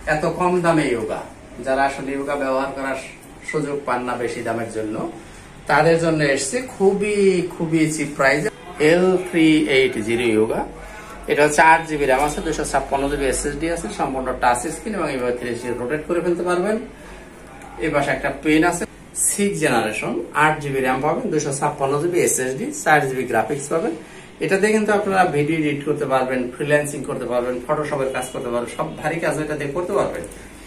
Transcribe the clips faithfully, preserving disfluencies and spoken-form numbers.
এত কম দামে ইয়োগা, যারা আসলে ইয়োগা ব্যবহার করার সুযোগ পান না বেশি দামের জন্য, তাদের জন্য এসছে খুবই খুবই চিপ প্রাইসে L three eight zero Yoga. এটা হচ্ছে আট জিবি র্যাম আছে, দুশো ছাপ্পান্ন জিবি এসএসডি আছে, সম্পূর্ণ টাচ স্ক্রিন এবং এইভাবে থ্রি সিক্সটি রোটেট করে ফেলতে পারবেন। এই পাশে একটা পেন আছে, সিক্স জেনারেশন, আট জিবি র্যাম পাবেন, দুশো ছাপ্পান্ন জিবি এসএসডি, চার জিবি গ্রাফিক্স পাবেন। এটাতে কিন্তু আপনারা ভিডিও এডিট করতে পারবেন, ফ্রিল্যান্সিং করতে পারবেন, ফটোশপের কাজ করতে পারবেন, সব ভারী কাজ এটা দিয়ে করতে পারবেন।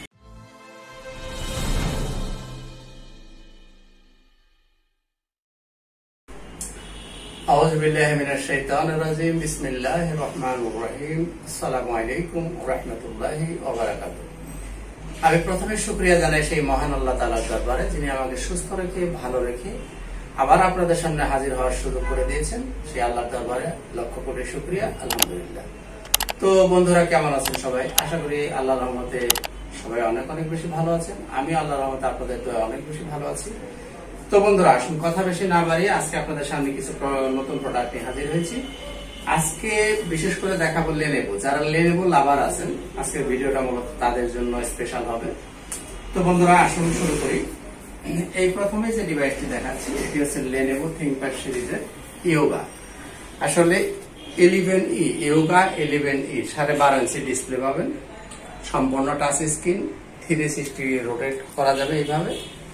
আউযু বিল্লাহি মিনাশ শাইতানির রাজিম, বিসমিল্লাহির রহমানির রহিম। আসসালামু আলাইকুম ওয়া রাহমাতুল্লাহি ওয়া বারাকাতুহু। আমি প্রথমে শুকরিয়া জানাই সেই মহান আল্লাহ তাআলার দরবারে, যিনি আমাকে সুস্থ রেখে ভালো রেখে আবার আপনাদের সামনে হাজির হওয়ার সুযোগ করে দিয়েছেন। সেই আল্লাহর দরবারে লক্ষ কোটি শুকরিয়া, আলহামদুলিল্লাহ। তো বন্ধুরা, কেমন আছেন সবাই? আশা করি আল্লাহর রহমতে সবাই অনেক অনেক বেশি ভালো আছেন। আমি আল্লাহর রহমতে আপনাদের দোয়ায় অনেক বেশি ভালো আছি। তো বন্ধুরা, আসুন কথা বেশি না বাড়িয়ে আজকে আপনাদের সামনে কিছু নতুন প্রোডাক্ট নিয়ে হাজির হয়েছি। আজকে বিশেষ করে দেখাবো লেনোভো। যারা লেনোভো লাভার আছেন, আজকের ভিডিওটা মূলত তাদের জন্য স্পেশাল হবে। তো বন্ধুরা, আসুন শুরু করি। এই প্রথমে যে ডিভাইসটি দেখাচ্ছি, এটি হচ্ছে লেনোভো থিংকপ্যাড সিরিজের ইয়োগা। আসলে eleven E Yoga eleven E সাড়ে বারো ইঞ্চি ডিসপ্লে পাবেন, সম্পূর্ণ touch screen, three sixty rotate করা যাবে এইভাবে।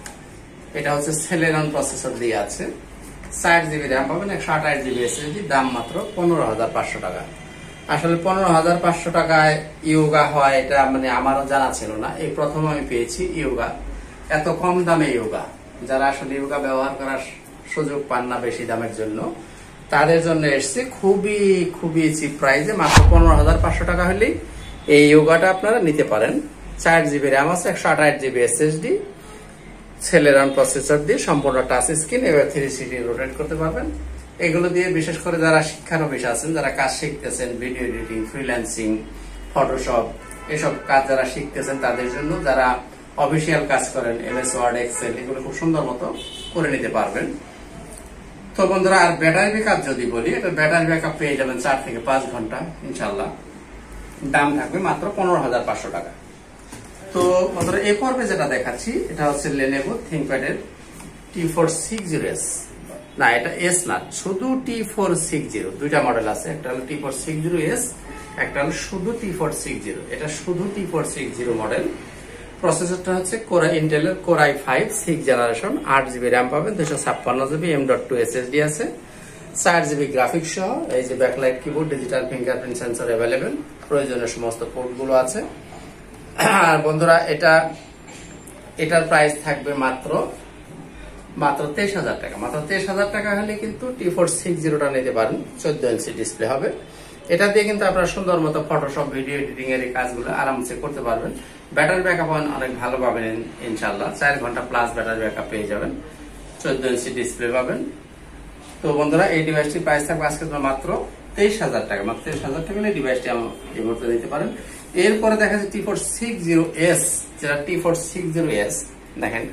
এটা হচ্ছে সেলেরন প্রসেসর দিয়ে আছে, চার জিবি র্যাম পাবেন, একশো আঠাশ জিবি এসএসডি, দাম মাত্র পনেরো হাজার পাঁচশো টাকা। আসলে পনেরো হাজার পাঁচশো টাকায় ইয়োগা হয় এটা মানে আমারও জানা ছিল না, এই প্রথম আমি পেয়েছি ইয়োগা। এত কম দামে ইয়োগা, যারা আসলে ইয়োগা ব্যবহার করার সুযোগ পান না বেশি দামের জন্য, তাদের জন্য এসছে খুবই খুবই চিপ প্রাইসে, মাত্র পনেরো হাজার পাঁচশো টাকা হলেই এই ইয়োগাটা আপনারা নিতে পারেন। চার জিবি র্যাম আছে, একশো আঠাশ জিবি এসএসডি, সেলেরন প্রসেসর দিয়ে সম্পূর্ণ টাচ স্ক্রিন, এবার থ্রি সিক্সটি রোটেট করতে পারবেন। এগুলো দিয়ে বিশেষ করে যারা শিক্ষানবিশ আছেন, যারা কাজ শিখতেছেন, ভিডিও এডিটিং, ফ্রিল্যান্সিং, ফটোশপ, এসব কাজ যারা শিখতেছেন তাদের জন্য, যারা অফিসিয়াল কাজ করেন, এমএস ওয়ার্ড, এক্সেল, এগুলো খুব সুন্দর মতো করে নিতে পারবেন। তো বন্ধুরা, আর ব্যাটারি ব্যাকআপ যদি বলি, এটা ব্যাটারি ব্যাকআপ পেয়ে যাবেন চার থেকে পাঁচ ঘন্টা ইনশাল্লাহ। দাম থাকবে মাত্র পনেরো হাজার পাঁচশো টাকা। তো বন্ধুরা, এই পর্বে যেটা দেখাচ্ছি, এটা হচ্ছে লেনোভো থিংকপ্যাডের T four six zero S. না, এটা এস না, শুধু টি ফোর সিক্স জিরো। দুইটা মডেল আছে, একটা হলো T four six zero S, একটা হলো শুধু টি ফোর সিক্স জিরো। এটা শুধু T four six zero model. প্রসেসরটা হচ্ছে কোরা ইন্টেলের core i five six generation, আট জিবি র্যাম পাবেন, দুশো ছাপ্পান্ন GB M dot two SSD আছে, চার জিবি গ্রাফিক্স সহ। এই যে backlight keyboard, digital fingerprint sensor available, প্রয়োজনীয় সমস্ত পোর্ট গুলো আছে। আর বন্ধুরা, এটা এটার প্রাইস থাকবে মাত্র মাত্র তেইশ হাজার টাকা। মাত্র তেইশ হাজার টাকা হলে কিন্তু টি ফোর সিক্স জিরোটা নিতে পারেন, চোদ্দ ইঞ্চি ডিসপ্লে হবে। এটা দিয়ে কিন্তু আপনারা সুন্দর মতো ফটোশপ, ভিডিও এডিটিং এর কাজগুলো আরামসে করতে পারবেন। ব্যাটারি ব্যাকআপ অনেক ভালো পাবেন ইনশাল্লাহ, চার ঘন্টা প্লাস ব্যাটারি ব্যাকআপ পেয়ে যাবেন, চোদ্দ ইঞ্চি ডিসপ্লে পাবেন। তো বন্ধুরা, এই ডিভাইসটির প্রাইস থাকবে আজকে মাত্র তেইশ হাজার টাকা। মাত্র তেইশ হাজার টাকা হলে ডিভাইসটি এই মুহূর্তে নিতে পারেন। এরপরে দেখা যাচ্ছে T four six zero S, যেটা T four six zero S দেখেন,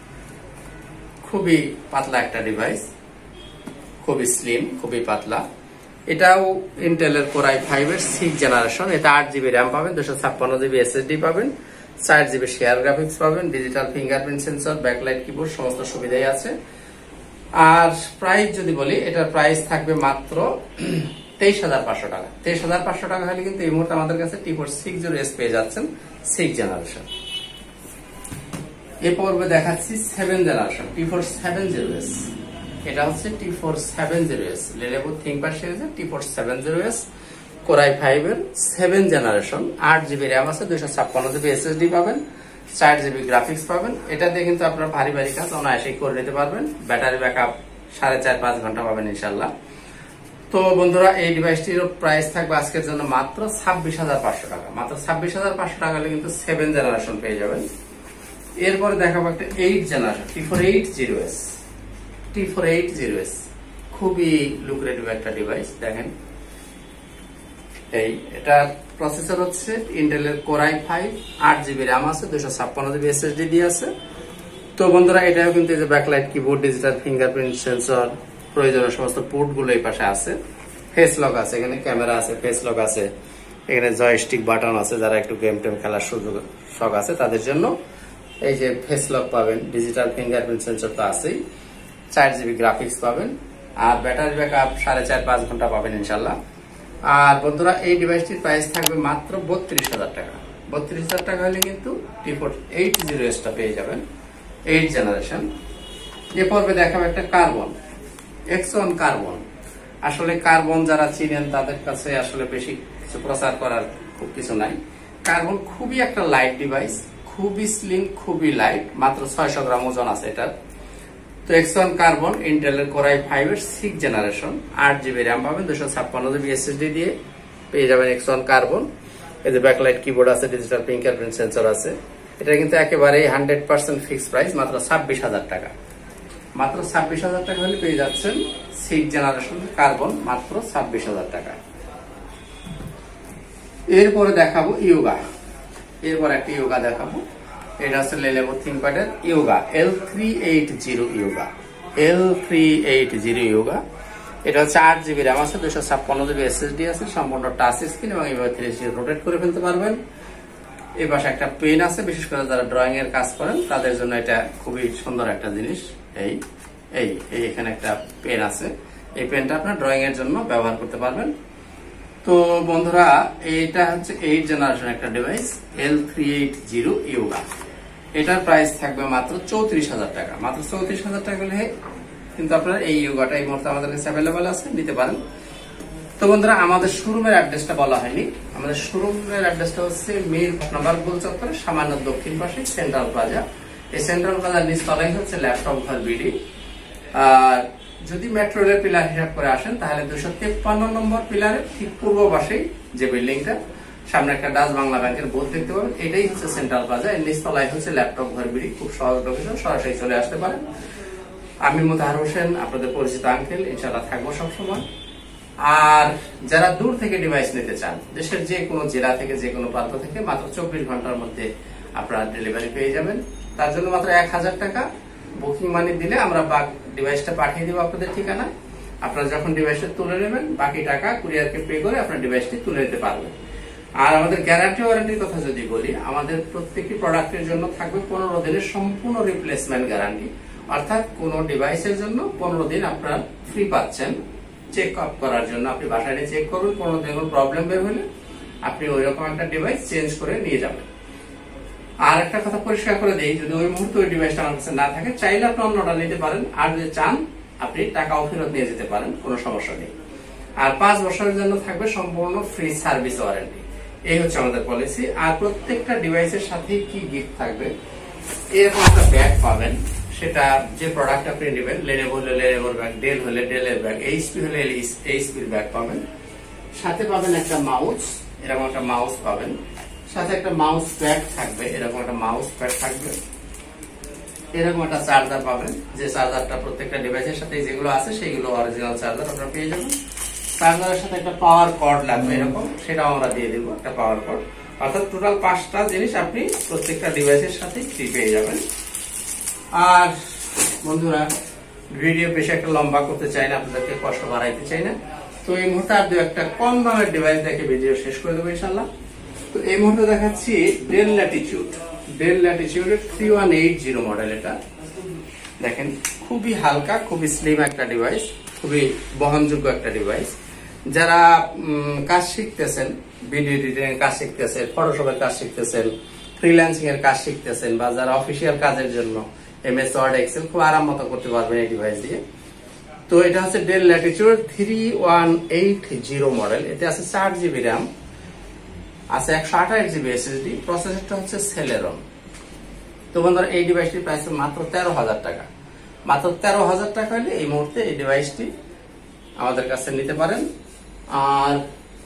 খুবই পাতলা একটা ডিভাইস, খুবই স্লিম, খুবই পাতলা। এটাও ইন্টেলের কোর আই ফাইভ এর সিক্স জেনারেশন। এটা আট জিবি র্যাম পাবেন, দুশো ছাপ্পান্ন জিবি এসএসডি পাবেন, চার জিবি শেয়ার গ্রাফিক্স পাবেন, digital fingerprint sensor, backlight keyboard, সমস্ত সুবিধাই আছে। আর প্রাইস যদি বলি, এটার প্রাইস থাকবে মাত্র তেইশ হাজার পাঁচশো টাকা। তেইশ হাজার পাঁচশো টাকা হলে কিন্তু এই মুহূর্তে আমাদের কাছে T four six zero S পেয়ে যাচ্ছেন, সিক্স জেনারেশন। এ পর্বে দেখাচ্ছি seven generation T four seven zero S. এটা হচ্ছে T four seven zero S, Lenovo ThinkPad সিরিজের T four seven zero S, core i five এর সেভেন জেনারেশন, আট জিবি র্যাম আছে, দুইশো ছাপ্পান্ন জিবি এসএসডি পাবেন, চার জিবি গ্রাফিক্স পাবেন। এটা দিয়ে কিন্তু আপনার ভারী ভারী কাজ অনায়াসেই করে নিতে পারবেন। ব্যাটারি ব্যাকআপ সাড়ে চার পাঁচ ঘন্টা পাবেন ইনশাল্লাহ। তো বন্ধুরা, এই ডিভাইসটির প্রাইস থাকবে আজকের জন্য মাত্র ছাব্বিশ হাজার পাঁচশো টাকা। মাত্র ছাব্বিশ হাজার পাঁচশো টাকা হলে কিন্তু সেভেন জেনারেশন পেয়ে যাবেন। এরপরে দেখাবো একটা eight generation T four eight zero S. T four eight zero S খুবই লুক্রেটিভ একটা ডিভাইস। দেখেন, এই এটা প্রসেসর হচ্ছে ইন্টেলের কোর আই ফাইভ, আট জিবি র্যাম আছে, দুশো ছাপ্পান্ন জিবি এসএসডি দিয়ে আছে। তো বন্ধুরা, এটাও কিন্তু এই যে backlight keyboard, digital fingerprint sensor, প্রয়োজনীয় সমস্ত পোর্ট গুলো এই পাশে আছে, ফেস লক আছে, এখানে ক্যামেরা আছে, ফেস লক আছে, এখানে জয়স্টিক বাটন আছে, যারা একটু গেম টেম খেলার সুযোগ শখ আছে তাদের জন্য। এই যে ফেস লক পাবেন, ডিজিটাল ফিঙ্গারপ্রিন্ট সেন্সর তো আছেই, চার জিবি গ্রাফিক্স পাবেন, আর ব্যাটারি ব্যাকআপ সাড়ে চার পাঁচ ঘন্টা পাবেন ইনশাল্লাহ। আর বন্ধুরা এই ডিভাইসটির প্রাইস থাকবে মাত্র বত্রিশ হাজার টাকা। বত্রিশ হাজার টাকা হলে কিন্তু টি ফোর্টি এইট জিরো এসটা পেয়ে যাবেন, এইট জেনারেশন। এ পর্বে দেখাবো একটা কার্বন, এক্স ওয়ান কার্বন। আসলে কার্বন যারা চিনেন তাদের কাছে আসলে বেশি কিছু প্রচার করার খুব কিছু নাই। কার্বন খুবই একটা লাইট ডিভাইস, খুবই স্লিম, খুবই লাইট, মাত্র ছয়শো গ্রাম ওজন আছে এটা। তো এক্স ওয়ান কার্বন ইন্টেলের কোর আই ফাইভ এর সিক্স জেনারেশন, আট জিবি র্যাম পাবেন, দুশো ছাপ্পান্ন জিবি এসএসডি দিয়ে পেয়ে যাবেন এক্স ওয়ান কার্বন। এই যে ব্যাকলাইট কিবোর্ড আছে, ডিজিটাল ফিঙ্গারপ্রিন্ট সেন্সর আছে। এটা কিন্তু একেবারেই হান্ড্রেড পার্সেন্ট ফিক্সড প্রাইস, মাত্র ছাব্বিশ হাজার টাকা। মাত্র ছাব্বিশ হাজার টাকা হলে পেয়ে যাচ্ছেন সিক্স জেনারেশন কার্বন, মাত্র ছাব্বিশ হাজার টাকা। এরপরে দেখাবো ইয়োগা, এরপর একটা ইয়োগা দেখাবো। এটা হচ্ছে লেনোভো থিংকপ্যাডের Yoga L three eight zero Yoga, L three eight zero Yoga. এটা হচ্ছে আট জিবি র্যাম আছে, দুশো ছাপ্পান্ন জিবি এসএসডি আছে, সম্পূর্ণ টাচ স্ক্রিন এবং এইভাবে থ্রি সিক্সটি রোটেট করে ফেলতে পারবেন। এই পাশে একটা পেন আছে, বিশেষ করে যারা ড্রয়িং এর কাজ করেন তাদের জন্য এটা খুবই সুন্দর একটা জিনিস। এই এই এই এখানে একটা পেন আছে, এই পেনটা আপনার ড্রয়িং এর জন্য ব্যবহার করতে পারবেন। তো বন্ধুরা এইটা হচ্ছে এইট জেনারেশন একটা device, L three eight zero Yoga. এটার প্রাইস থাকবে মাত্র চৌত্রিশ হাজার টাকা। মাত্র চৌত্রিশ হাজার টাকা হলে কিন্তু আপনার এই ইয়োগাটা এই মুহূর্তে আমাদের কাছে অ্যাভেলেবেল আছে, নিতে পারেন। তো বন্ধুরা আমাদের শোরুমের অ্যাড্রেসটা বলা হয়নি। আমাদের শোরুমের অ্যাড্রেসটা হচ্ছে মির নাম্বার গোল চত্বরের সামান্য দক্ষিণ পাশে সেন্ট্রাল প্লাজা। এই সেন্ট্রাল প্লাজার নিচতলায় হচ্ছে ল্যাপটপ ঘর বিডি। আর যদি মেট্রো রেল পিলার হিসাব করে আসেন তাহলে দুশো তেপ্পান্ন নম্বর পিলারের ঠিক পূর্ব পাশেই যে বিল্ডিংটা, সামনে একটা ডাচ বাংলা ব্যাংকের বোর্ড দেখতে পাবেন, এটাই হচ্ছে সেন্ট্রাল প্লাজা। এর নিচতলায় হচ্ছে ল্যাপটপ ঘর বিডি। খুব সহজ লোকেশন, সরাসরি চলে আসতে পারেন। আমি মোতাহার হোসেন, আপনাদের পরিচিত আঙ্কেল, ইনশাআল্লাহ থাকবো সবসময়। আর যারা দূর থেকে ডিভাইস নিতে চান, দেশের যে কোনো জেলা থেকে, যে কোনো প্রান্ত থেকে, মাত্র চব্বিশ ঘন্টার মধ্যে আপনারা ডেলিভারি পেয়ে যাবেন। তার জন্য মাত্র এক হাজার টাকা বুকিং মানি দিলে আমরা ডিভাইসটা পাঠিয়ে দেবো আপনাদের ঠিকানা। আপনারা যখন ডিভাইসটা তুলে নেবেন, বাকি টাকা কুরিয়ারকে পে করে আপনার ডিভাইসটি তুলে নিতে পারবেন। আর আমাদের গ্যারান্টি ওয়ারেন্টির কথা যদি বলি, আমাদের প্রত্যেকটি প্রোডাক্টের জন্য থাকবে পনেরো দিনের সম্পূর্ণ রিপ্লেসমেন্ট গ্যারান্টি। অর্থাৎ কোন ডিভাইসের জন্য পনেরো দিন আপনারা ফ্রি পাচ্ছেন চেক আপ করার জন্য। আপনি বাসায় চেক করবেন, পনেরো দিন কোনো প্রবলেম বের হলে আপনি ওই রকম একটা ডিভাইস চেঞ্জ করে নিয়ে যাবেন। আর একটা কথা পরিষ্কার করে দেই, যদি ওই মুহূর্তে ওই ডিভাইসটা আমার কাছে না থাকে, চাইলে আপনি অন্যটা নিতে পারেন। আর যদি চান আপনি টাকাও ফেরত নিয়ে যেতে পারেন, কোনো সমস্যা নেই। আর পাঁচ বছরের জন্য থাকবে সম্পূর্ণ ফ্রি সার্ভিস ওয়ারেন্টি। এই হচ্ছে আমাদের পলিসি। আর প্রত্যেকটা ডিভাইসের সাথে কি গিফট থাকবে, এরকম একটা ব্যাগ পাবেন। সেটা যে প্রোডাক্ট আপনি নেবেন, লেনোভো হলে লেনোভোর ব্যাগ, ডেল হলে ডেলের ব্যাগ, এইচপি হলে এইচপির ব্যাগ পাবেন। সাথে পাবেন একটা মাউস, এরকম একটা মাউস পাবেন। সাথে একটা মাউস প্যাড থাকবে, এরকম একটা মাউস প্যাড থাকবে। এরকম একটা চার্জার পাবেন, যে চার্জারটা প্রত্যেকটা ডিভাইসের সাথে যেগুলো আছে সেগুলো অরিজিনাল চার্জার আপনারা পেয়ে যাবেন। চার্জারের সাথে একটা পাওয়ার কর্ড লাগবে এরকম, সেটাও আমরা দিয়ে দিব, একটা পাওয়ার কর্ড। অর্থাৎ টোটাল পাঁচটা জিনিস আপনি প্রত্যেকটা ডিভাইসের সাথে ফ্রি পেয়ে যাবেন। আর বন্ধুরা ভিডিও বেশি একটা লম্বা করতে চাই না, আপনাদেরকে কষ্ট বাড়াইতে চাই না। তো এই মুহূর্তে আর দু একটা কম দামের ডিভাইস দেখে ভিডিও শেষ করে দেবো ইনশাল্লাহ। তো এই মুহূর্তে দেখাচ্ছি ডেল ল্যাটিটিউড, ডেল ল্যাটিটিউডের three one eight zero model. এটা দেখেন খুবই হালকা, খুবই স্লিম একটা ডিভাইস, খুবই বহনযোগ্য একটা ডিভাইস। যারা কাজ শিখতেছেন, ভিডিও এডিটিং এর কাজ শিখতেছেন, ফটোশপের কাজ শিখতেছেন, ফ্রিল্যান্সিং এর কাজ শিখতেছেন, বা যারা অফিসিয়াল কাজের জন্য এমএস ওয়ার্ড এক্সেল খুব আরাম মতো করতে পারবেন এই ডিভাইস দিয়ে। তো এটা হচ্ছে Dell Latitude three one eight zero model. এতে আছে চার জিবি র্যাম, আছে একশো আঠাশ জিবি এসএসডি, প্রসেসরটা হচ্ছে সেলেরন। তো বন্ধুরা এই ডিভাইসটির প্রাইস মাত্র তেরো হাজার টাকা। মাত্র তেরো হাজার টাকা হলে এই মুহূর্তে এই ডিভাইসটি আমাদের কাছে নিতে পারেন। আর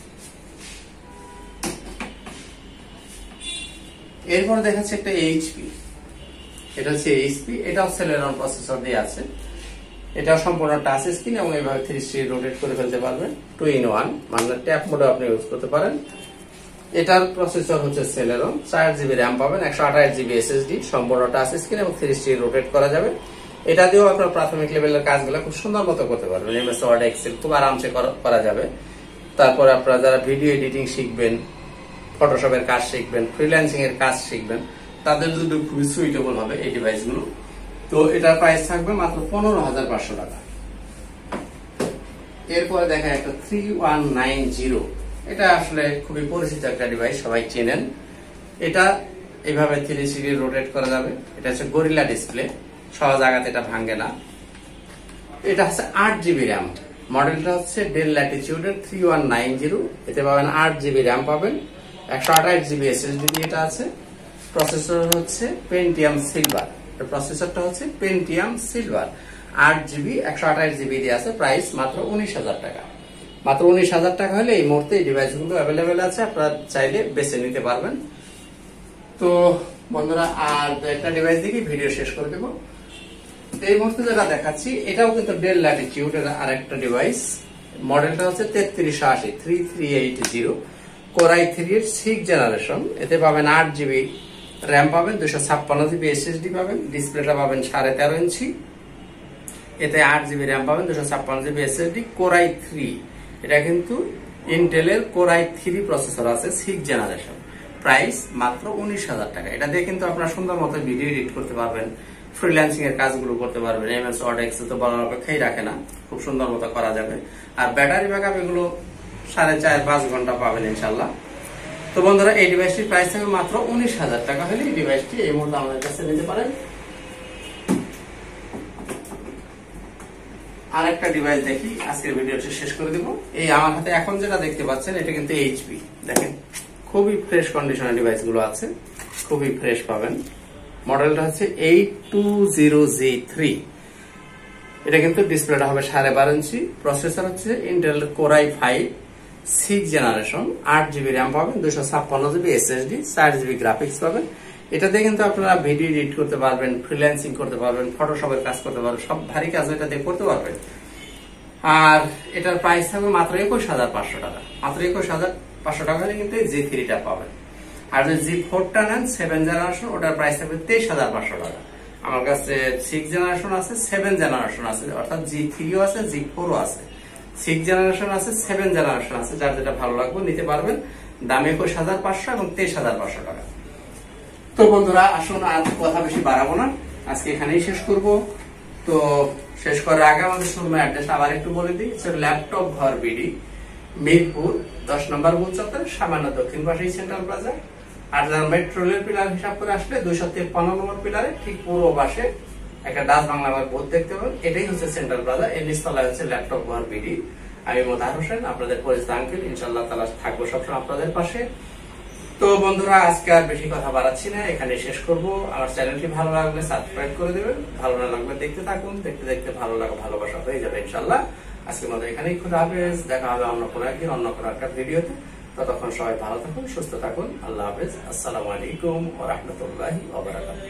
এরপর দেখাচ্ছে একটা এইচপি, এটা হচ্ছে এইচপি, এটাও সেলেরন প্রসেসর দিয়ে আছে। এটাও সম্পূর্ণ টাচ স্ক্রিন এবং এইভাবে থ্রি সিক্সটি রোটেট করে ফেলতে পারবেন, টু ইন ওয়ান, মানে ট্যাপ মোডে আপনি ইউজ করতে পারেন। এটার প্রসেসর হচ্ছে সেলেরন, চার জিবি র্যাম পাবেন, একশো আঠাশ জিবি এসএসডি, সম্পূর্ণ টাচ স্ক্রিন এবং থ্রি সিক্সটি রোটেট করা যাবে। এটা দিয়েও আপনার প্রাথমিক লেভেলের কাজগুলো খুব সুন্দর মতো করতে পারবেন, এমএস ওয়ার্ড এক্সেল খুব আরামসে করা যাবে। তারপরে আপনারা যারা ভিডিও এডিটিং শিখবেন, ফটোশপের কাজ শিখবেন, ফ্রিল্যান্সিং এর কাজ শিখবেন, তাদের জন্য খুবই সুইটেবল হবে এই ডিভাইসগুলো। তো এটার প্রাইস থাকবে মাত্র পনেরো হাজার পাঁচশো টাকা। এরপরে দেখা একটা থ্রি ওয়ান নাইন জিরো, এটা আসলে খুবই পরিচিত একটা ডিভাইস, সবাই চেনেন। এটা এইভাবে থ্রি সিক্সটি রোটেট করা যাবে। এটা হচ্ছে গরিলা ডিসপ্লে, সহজ আঘাতে এটা ভাঙে না। এটা হচ্ছে আট জিবি র্যাম, মডেলটা হচ্ছে ডেল ল্যাটিটিউডের থ্রি ওয়ান নাইন জিরো। এতে পাবেন আট জিবি র্যাম পাবেন, একশো আঠাশ জিবি এসএসডি দিয়ে এটা আছে। প্রসেসর হচ্ছে পেন্টিয়াম সিলভার, প্রসেসরটা হচ্ছে পেন্টিয়াম সিলভার, আট জিবি একশো আঠাশ জিবি দিয়ে আছে। প্রাইস মাত্র উনিশ হাজার টাকা। মাত্র উনিশ হাজার টাকা হলে এই মুহূর্তে এই ডিভাইসগুলো অ্যাভেলেবেল আছে, আপনারা চাইলে বেছে নিতে পারবেন। তো বন্ধুরা, আর একটা ডিভাইস দেখি ভিডিও শেষ করে দেবো। এই মুহূর্তে যেটা দেখাচ্ছি এটাও কিন্তু ডেল ল্যাটিটিউড এর আরেকটা ডিভাইস। মডেলটা হচ্ছে তেত্রিশশো আশি three three eight zero, core i three এর সিক্স জেনারেশন। এতে পাবেন আট জিবি র্যাম পাবেন, দুশো ছাপ্পান্ন জিবি এসএসডি পাবেন, ডিসপ্লেটা পাবেন সাড়ে তেরো ইঞ্চি। এতে আট জিবি র্যাম পাবেন, দুশো ছাপ্পান্ন জিবি এসএসডি, কোরাই থ্রি। এটা কিন্তু ইন্টেলের কোরাই থ্রি প্রসেসর আছে, সিক্স জেনারেশন। প্রাইস মাত্র উনিশ হাজার টাকা। এটা দিয়ে কিন্তু আপনারা সুন্দর মতো ভিডিও এডিট করতে পারবেন, ফ্রিল্যান্সিং এর কাজগুলো করতে পারবেন। এমএস ওয়ার্ড এক্সেল তো বলার অপেক্ষাই রাখে না, খুব সুন্দর মতো করা যাবে। আর ব্যাটারি ব্যাকআপ এগুলো সাড়ে চার পাঁচ ঘন্টা পাবেন ইনশাল্লাহ। তো বন্ধুরা, এই ডিভাইসটির প্রাইস থাকবে মাত্র উনিশ হাজার টাকা হলে এই ডিভাইসটি এই মুহূর্তে আমাদের কাছে নিতে পারেন। আর একটা ডিভাইস দেখি, আজকের ভিডিওটি শেষ করে দিব। এই আমার হাতে এখন যেটা দেখতে পাচ্ছেন এটা কিন্তু এইচপি, দেখেন খুবই ফ্রেশ কন্ডিশনের ডিভাইস গুলো আছে, খুবই ফ্রেশ পাবেন। মডেলটা হচ্ছে eight two zero G three. এটা কিন্তু ডিসপ্লেটা হবে সাড়ে বারো ইঞ্চি। প্রসেসর হচ্ছে Intel core i five six generation, আট জিবি র্যাম পাবেন, দুশো ছাপ্পান্ন জিবি এসএসডি, চার জিবি গ্রাফিক্স পাবেন। এটাতে কিন্তু আপনারা ভিডিও এডিট করতে পারবেন, ফ্রিল্যান্সিং করতে পারবেন, ফটোশপের কাজ করতে পারবেন, সব ভারী কাজ এটা দিয়ে করতে পারবেন। আর এটার প্রাইস থাকবে মাত্র একুশ হাজার পাঁচশো টাকা। মাত্র একুশ হাজার পাঁচশো টাকা হলে কিন্তু জি থ্রিটা পাবেন। আর যদি জি ফোরটা নেন সেভেন জেনারেশন, ওটার প্রাইস থাকবে তেইশ হাজার পাঁচশো টাকা। আমার কাছে সিক্স জেনারেশন আছে, সেভেন জেনারেশন আছে, অর্থাৎ জি থ্রিও আছে, জি ফোরও আছে, সিক্স জেনারেশন আছে, সেভেন জেনারেশন আছে। যার যেটা ভালো লাগবে নিতে পারবেন। দাম একুশ হাজার পাঁচশো এবং তেইশ হাজার পাঁচশো টাকা। তো বন্ধুরা, আসুন আর কথা বেশি বাড়াবো না, আজকে এখানেই শেষ করব। তো শেষ করার আগে আমাদের শোরুম অ্যাড্রেস আবার একটু বলে দিই। ল্যাপটপ ঘর বিডি, মিরপুর দশ নম্বর বুথ চত্বর, সামান্য দক্ষিণ পাশেই সেন্ট্রাল প্লাজা। আর মেট্রো রেল পিলার হিসাব করে আসলে দুইশো তেপ্পান্ন নম্বর পিলারে ঠিক পূর্ব পাশে একটা ডাচ বাংলা বুথ দেখতে পাবেন। এটাই হচ্ছে সেন্ট্রাল প্লাজা, এর নিচতলায় হচ্ছে ল্যাপটপ ঘর বিডি। আমি মোতাহার হোসেন, আপনাদের পরিচিত আঙ্কেল। ইনশাআল্লাহ তাআলা থাকবো সবসময় আপনাদের পাশে। তো বন্ধুরা, আজকে আর বেশি কথা বাড়াচ্ছি না, এখানে শেষ করব। আমার চ্যানেলটি ভালো লাগলে সাবস্ক্রাইব করে দেবেন, ভালো না লাগলে দেখতে থাকুন, দেখতে দেখতে ভালো লাগা ভালোবাসা হয়ে যাবে ইনশাআল্লাহ। আজকের মতো এখানেই, খুদা হাফেজ। দেখা হবে অন্য কোনো একদিন অন্য কোনো একটা ভিডিওতে। ততক্ষণ সবাই ভালো থাকুন, সুস্থ থাকুন। আল্লাহ হাফেজ। আসসালামু আলাইকুম ওয়া রাহমাতুল্লাহি ওয়া বারাকাতুহু।